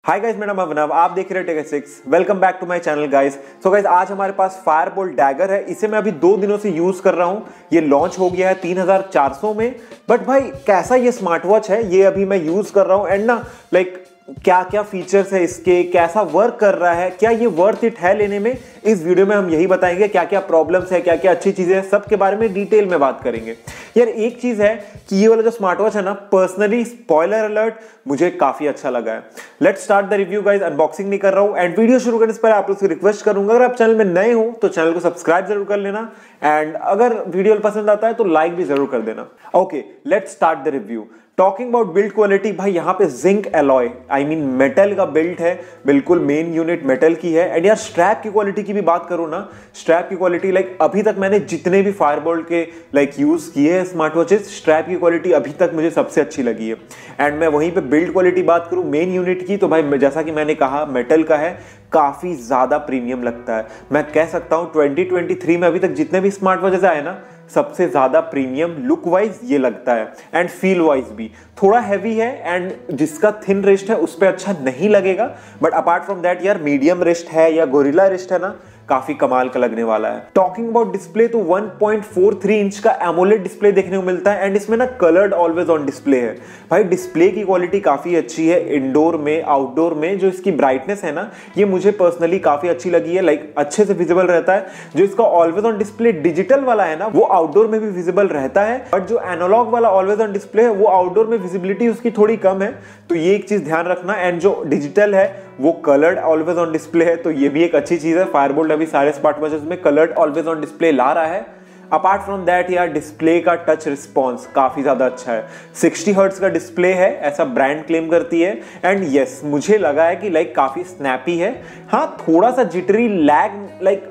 Hi guys, मेरा नाम अभिनव, आप देख रहे हैं टेक6। Welcome back to my channel guys. So guys, आज हमारे पास फायरबोल्ट डैगर है। इसे मैं अभी 2 दिनों से यूज कर रहा हूं। ये लॉन्च हो गया है 3400 में। बट भाई कैसा ये स्मार्ट वॉच है, ये अभी मैं यूज कर रहा हूं एंड ना लाइक क्या क्या फीचर्स है इसके, कैसा वर्क कर रहा है, क्या ये वर्थ इट है लेने में, इस वीडियो में हम यही बताएंगे। क्या क्या प्रॉब्लम्स है, क्या क्या अच्छी चीजें हैं, सब के बारे में डिटेल में बात करेंगे। यार एक चीज है कि ये वाला जो स्मार्ट वॉच है ना, पर्सनली स्पॉइलर अलर्ट, मुझे काफी अच्छा लगा है। Let's start the review guys. Unboxing नहीं कर रहा हूं एंड वीडियो शुरू करने से पहले आप लोग से रिक्वेस्ट करूंगा, अगर आप चैनल में नए हो तो चैनल को सब्सक्राइब जरूर कर लेना एंड अगर वीडियो पसंद आता है तो लाइक भी जरूर कर देना। Okay, let's start the review. Talking about build quality, भाई यहाँ पे zinc alloy I mean metal का बिल्ड है, बिल्कुल मेन यूनिट मेटल की है। एंड यार स्ट्रैप की क्वालिटी की भी बात करूँ ना, स्ट्रैप की क्वालिटी लाइक अभी तक मैंने जितने भी फायरबोल्ट के लाइक यूज किए हैं स्मार्ट वॉचेस, स्ट्रैप की क्वालिटी अभी तक मुझे सबसे अच्छी लगी है। एंड मैं वहीं पे बिल्ड क्वालिटी बात करूँ मेन यूनिट की, तो भाई जैसा कि मैंने कहा मेटल का है, काफी ज्यादा प्रीमियम लगता है। मैं कह सकता हूँ 2023 में अभी तक जितने भी स्मार्ट वॉचेस आए ना, सबसे ज्यादा प्रीमियम लुक वाइज ये लगता है एंड फील वाइज भी। थोड़ा हैवी है एंड जिसका थिन रिस्ट है उस पर अच्छा नहीं लगेगा, बट अपार्ट फ्रॉम दैट यार मीडियम रिस्ट है या गोरिल्ला रिस्ट है ना, काफी कमाल का लगने वाला है। टॉकिंग अबाउट डिस्प्ले, तो 1.43 इंच का एमोलेड डिस्प्ले देखने को मिलता है एंड इसमें ना कलर्ड ऑलवेज ऑन डिस्प्ले है। भाई डिस्प्ले की क्वालिटी काफी अच्छी है, इंडोर में आउटडोर में जो इसकी ब्राइटनेस है ना, ये मुझे पर्सनली काफी अच्छी लगी है। लाइक अच्छे से विजिबल रहता है। जो इसका ऑलवेज ऑन डिस्प्ले डिजिटल वाला है ना, वो आउटडोर में भी विजिबल रहता है, बट जो एनालॉग वाला ऑलवेज ऑन डिस्प्ले है वो आउटडोर में विजिबिलिटी उसकी थोड़ी कम है, तो ये एक चीज ध्यान रखना। एंड जो डिजिटल है वो कलर्ड ऑलवेज ऑन डिस्प्ले है, तो ये भी एक अच्छी चीज है। फायरबोल्ट अभी सारे स्मार्ट वॉचेस में कलर्ड ऑलवेज ऑन डिस्प्ले ला रहा है। अपार्ट फ्रॉम दैट यार डिस्प्ले का टच रिस्पॉन्स काफी ज्यादा अच्छा है। 60 हर्ट्ज का डिस्प्ले है, ऐसा ब्रांड क्लेम करती है। एंड यस, मुझे लगा है कि लाइक काफी स्नैपी है। हाँ, थोड़ा सा जिटरी लैग लाइक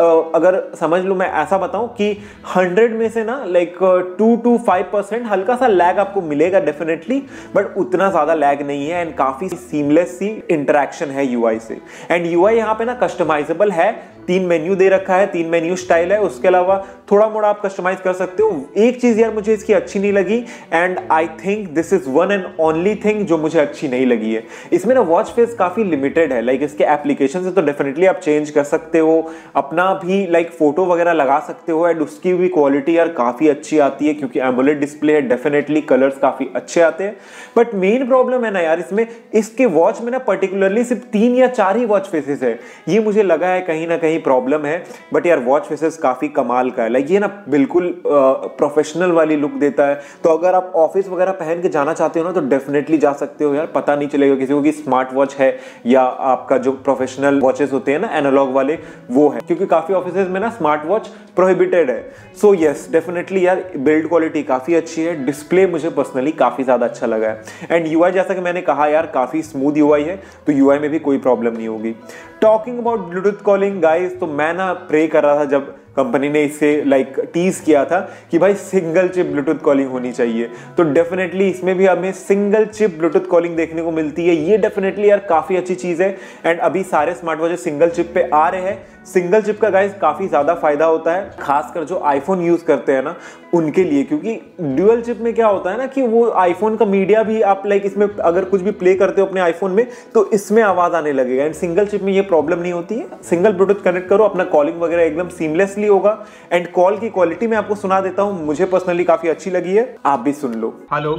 अगर समझ लो, मैं ऐसा बताऊं कि 100 में से ना लाइक 2 to 5% हल्का सा लैग आपको मिलेगा डेफिनेटली, बट उतना ज्यादा लैग नहीं है एंड काफी सीमलेस सी इंटरेक्शन है यूआई से। एंड यूआई यहाँ पे ना कस्टमाइजेबल है, 3 मेन्यू दे रखा है, 3 मेन्यू स्टाइल है। उसके अलावा थोड़ा मोड़ा आप कस्टमाइज कर सकते हो। एक चीज यार मुझे इसकी अच्छी नहीं लगी and I think this is one and only thing जो मुझे अच्छी नहीं लगी है, इसमें ना वॉच फेस काफी लिमिटेड है। लाइक इसके एप्लीकेशन से तो डेफिनेटली आप चेंज कर सकते हो, अपना भी लाइक फोटो वगैरह लगा सकते हो एंड उसकी भी क्वालिटी यार काफी अच्छी आती है क्योंकि एमोलेड डिस्प्ले है, डेफिनेटली कलर्स काफी अच्छे आते हैं। बट मेन प्रॉब्लम है ना यार इसमें, इसके वॉच में ना पर्टिकुलरली सिर्फ 3 या 4 ही वॉच फेसेस है। ये मुझे लगा है कहीं ना कहीं प्रॉब्लम है, बट यार वॉच फेसेस काफी कमाल का है। लाइक ये ना बिल्कुल प्रोफेशनल वाली लुक देता है, तो अगर आप ऑफिस वगैरह पहन के जाना चाहते हो ना तो डेफिनेटली जा सकते हो यार, पता नहीं चलेगा किसी को कि स्मार्ट वॉच है या आपका जो प्रोफेशनल वॉचेस होते हैं ना एनालॉग वाले वो है, क्योंकि काफी ऑफिसेज में ना स्मार्ट वॉच प्रोहिबिटेड है। सो यस, डेफिनेटली यार बिल्ड क्वालिटी काफी अच्छी है, डिस्प्ले मुझे पर्सनली काफी ज्यादा अच्छा लगा है एंड यूआई जैसा कि मैंने कहा यार काफी स्मूथ यूआई है, तो यूआई में भी कोई प्रॉब्लम नहीं होगी। Talking about Bluetooth calling guys, तो मैं ना प्रे कर रहा था जब कंपनी ने इसे लाइक टीज किया था कि भाई सिंगल चिप ब्लूटूथ कॉलिंग होनी चाहिए, तो डेफिनेटली इसमें भी हमें सिंगल चिप ब्लूटूथ कॉलिंग देखने को मिलती है। ये डेफिनेटली यार काफी अच्छी चीज है एंड अभी सारे स्मार्ट वॉचेस सिंगल चिप पे आ रहे हैं। सिंगल चिप का गाइस काफी ज्यादा फायदा होता है, खासकर जो आईफोन यूज करते हैं ना उनके लिए, क्योंकि ड्यूअल चिप में क्या होता है ना कि वो आईफोन का मीडिया भी आप लाइक इसमें अगर कुछ भी प्ले करते हो अपने आईफोन में तो इसमें आवाज आने लगेगा एंड सिंगल चिप में ये प्रॉब्लम नहीं होती है। सिंगल ब्लूटूथ कनेक्ट करो, अपना कॉलिंग वगैरह एकदम सीमलेसली होगा एंड कॉल की क्वालिटी मैं आपको सुना देता हूं, मुझे पर्सनली काफी अच्छी लगी है, आप भी सुन लो। हेलो,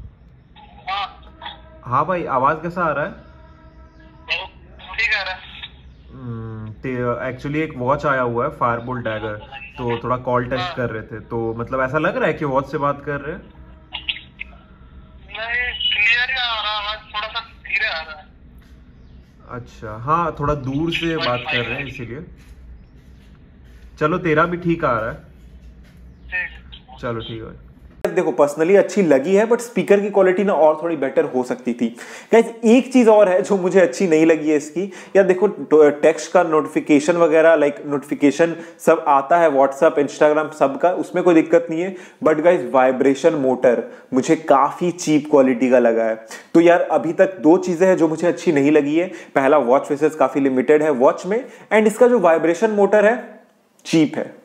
हाँ भाई, आवाज कैसा आ रहा है? ठीक आ रहा है। एक्चुअली एक वॉच आया हुआ है फायरबोल्ट डैगर, तो थोड़ा कॉल टेस्ट कर रहे थे, तो मतलब ऐसा लग रहा है कि वॉच से बात कर रहे हैं। नहीं, क्लियर ही आ रहा है, थोड़ा सा धीरे आ रहा है। अच्छा, हाँ थोड़ा दूर से बात कर रहे हैं इसीलिए। चलो तेरा भी ठीक आ रहा है, ठीक। चलो ठीक है। देखो पर्सनली अच्छी लगी है, बट स्पीकर की क्वालिटी ना और थोड़ी बेटर हो सकती थी। गाइस एक चीज और है जो मुझे अच्छी नहीं लगी है इसकी, यार देखो टेक्स्ट का नोटिफिकेशन वगैरह लाइक नोटिफिकेशन सब आता है, व्हाट्सएप इंस्टाग्राम सब का, उसमें कोई दिक्कत नहीं है, बट गाइस वाइब्रेशन मोटर मुझे काफी चीप क्वालिटी का लगा है। तो यार अभी तक 2 चीजें हैं जो मुझे अच्छी नहीं लगी है। पहला, वॉच फेसेस काफी लिमिटेड है वॉच में एंड इसका जो वाइब्रेशन मोटर है चीप है,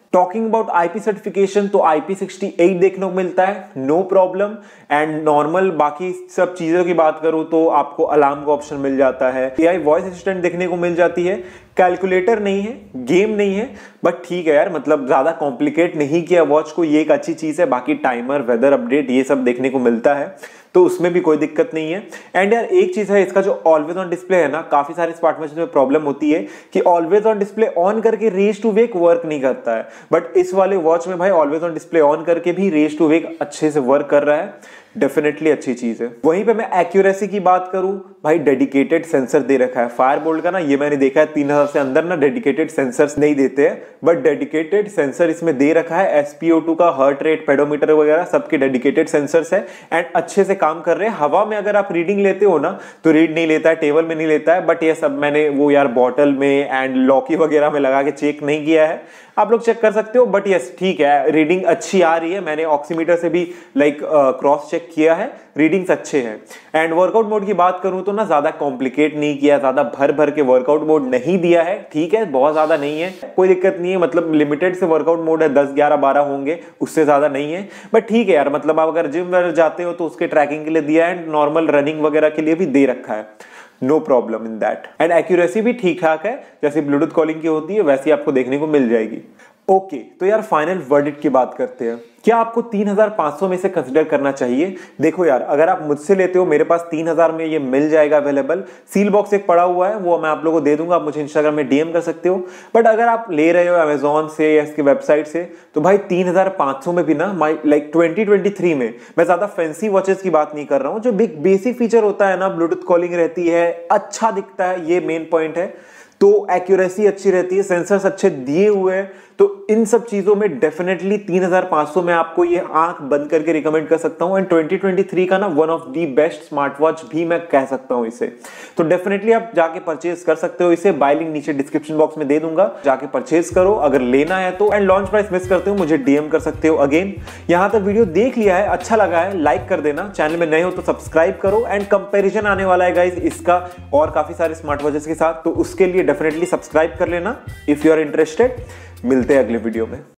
टॉकिंग अबाउट IP सर्टिफिकेशन, तो IP68 देखने को मिलता है, नो प्रॉब्लम। एंड नॉर्मल बाकी सब चीजों की बात करूं तो आपको अलार्म का ऑप्शन मिल जाता है, AI वॉइस असिस्टेंट देखने को मिल जाती है, कैलकुलेटर नहीं है, गेम नहीं है, बट ठीक है यार, मतलब ज्यादा कॉम्प्लिकेट नहीं किया वॉच को, ये एक अच्छी चीज है। बाकी टाइमर, वेदर अपडेट, ये सब देखने को मिलता है, तो उसमें भी कोई दिक्कत नहीं है। एंड यार एक चीज है, इसका जो ऑलवेज ऑन डिस्प्ले है ना, काफी सारे स्मार्टवॉच में प्रॉब्लम होती है कि ऑलवेज ऑन डिस्प्ले ऑन करके रेस टू वेक वर्क नहीं करता है, बट इस वाले वॉच में भाई ऑलवेज ऑन डिस्प्ले ऑन करके भी रेस टू वेक अच्छे से वर्क कर रहा है, डेफिनेटली अच्छी चीज है। वहीं पे मैं एक्यूरेसी की बात करूं, भाई डेडिकेटेड सेंसर दे रखा है फायरबोल्ट का ना, ये मैंने देखा है 3000 से अंदर ना डेडिकेटेड सेंसर्स नहीं देते हैं, बट डेडिकेटेड सेंसर इसमें दे रखा है। SpO2 का, हार्ट रेट, पेडोमीटर वगैरह सबके डेडिकेटेड सेंसर्स है एंड अच्छे से काम कर रहे हैं। हवा में अगर आप रीडिंग लेते हो ना तो रीड नहीं लेता है, टेबल में नहीं लेता है, बट ये सब मैंने वो यार बॉटल में एंड लॉकी वगैरह में लगा के चेक नहीं किया है, आप लोग चेक कर सकते हो। बट यस ठीक है, रीडिंग अच्छी आ रही है, मैंने ऑक्सीमीटर से भी क्रॉस चेक किया है, रीडिंग्स अच्छे हैं। एंड वर्कआउट मोड की बात करूं तो ना ज्यादा कॉम्प्लिकेट नहीं किया, ज्यादा भर भर के वर्कआउट मोड नहीं दिया है, ठीक है, बहुत ज्यादा नहीं है, कोई दिक्कत नहीं है, मतलब लिमिटेड से वर्कआउट मोड है, 10 11 12 होंगे, उससे ज्यादा नहीं है, बट ठीक है यार, मतलब आप अगर जिम वगैरह जाते हो तो उसके ट्रैकिंग के लिए दिया है, नॉर्मल रनिंग वगैरह के लिए भी दे रखा है, no problem in that. And accuracy भी ठीक ठाक है, जैसे ब्लूटूथ कॉलिंग की होती है वैसी आपको देखने को मिल जाएगी। ओके तो यार फाइनल वर्डिक्ट की बात करते हैं, क्या आपको 3500 में से कंसिडर करना चाहिए? देखो यार, अगर आप मुझसे लेते हो, मेरे पास 3000 में ये मिल जाएगा अवेलेबल, सील बॉक्स एक पड़ा हुआ है, वो मैं आप लोगों को दे दूंगा, आप मुझे इंस्टाग्राम में DM कर सकते हो। बट अगर आप ले रहे हो अमेजोन से या इसकी वेबसाइट से, तो भाई 3500 में भी ना, लाइक 2023 में, मैं ज्यादा फैंसी वॉचेस की बात नहीं कर रहा हूँ, जो बिग बेसिक फीचर होता है ना, ब्लूटूथ कॉलिंग रहती है, अच्छा दिखता है, ये मेन पॉइंट है, तो एक्यूरेसी अच्छी रहती है, सेंसर्स अच्छे दिए हुए हैं, तो इन सब चीजों में डेफिनेटली 3500 में आपको ये आंख बंद करके रिकमेंड कर सकता हूं। एंड 2023 का ना one of the best smart watch भी मैं कह सकता हूं इसे, तो डेफिनेटली आप जाके परचेज कर सकते हो इसे, बाय लिंक नीचे डिस्क्रिप्शन बॉक्स में दे दूंगा, जाके परचेज करो अगर लेना है तो। एंड लॉन्च प्राइस मिस करते हो मुझे DM कर सकते हो। अगेन यहां तक वीडियो देख लिया है, अच्छा लगा है, लाइक कर देना, चैनल में नए हो तो सब्सक्राइब करो। एंड कंपैरिजन आने वाला है गाइस इसका और काफी सारे स्मार्ट वॉचेस के साथ, तो उसके लिए डेफिनेटली सब्सक्राइब कर लेना इफ यू आर इंटरेस्टेड। मिलते हैं अगले वीडियो में।